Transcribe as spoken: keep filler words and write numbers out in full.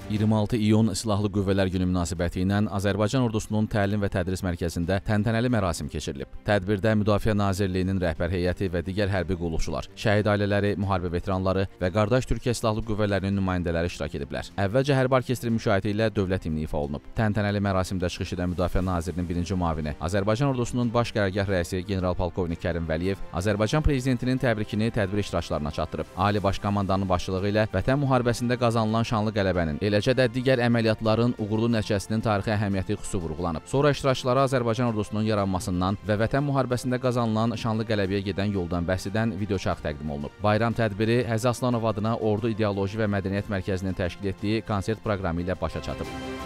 iyirmi altı iyun Silahlı Qüvvələr Günü münasibəti ilə Azərbaycan ordusunun təlim və tədris mərkəzində təntənəli mərasim keçirilib. Tədbirdə Müdafiə Nazirliyinin rəhbər heyəti və digər hərbi qulluqçular, şəhid ailələri, müharibə veteranları və qardaş Türkiyə Silahlı Qüvvələrinin nümayəndələri iştirak ediblər. Əvvəlcə hərbi orkestrin müşayiəti ilə dövlət himni ifa olunub. Təntənəli mərasimdə çıxış edən Müdafiə Nazirinin birinci müavini, Azərbaycan ordusunun baş qərargah rəisi general-polkovnik Kərim Vəliyev Azərbaycan prezidentinin təbrikini tədbir iştirakçılarına çatdırıb. Ali Baş Komandanın başçılığı ilə Vətən müharibəsində qazanılan şanlı qələbənin, eləcə də digər əməliyyatların uğurlu nəticəsinin tarixi əhəmiyyəti xüsusi vurğulanıb. Sonra iştirakçılara Azərbaycan ordusunun yaranmasından və Vətən müharibəsində qazanılan şanlı qələbəyə gedən yoldan bəhs edən videoçarx təqdim olunub. Bayram tədbiri Həzi Aslanov adına Ordu İdeoloji və Mədəniyyət Mərkəzinin təşkil etdiyi konsert proqramı ilə başa çatıb.